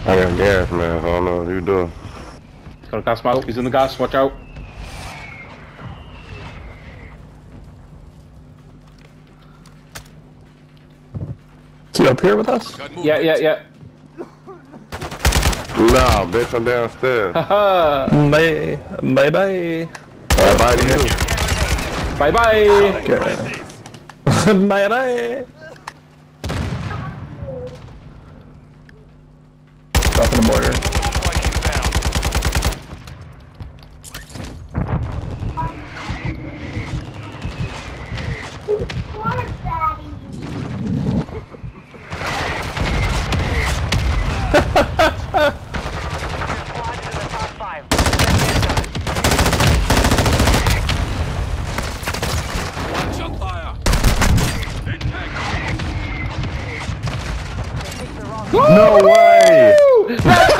I got gas, man. I don't know what you doing. He's got a gas smoke. He's in the gas. Watch out. Is he up here with us? Yeah. Nah, bitch, I'm downstairs. Haha. Bye. Bye. Bye to you. Bye bye. Okay. Bye. Dropping the mortar. No way! Let's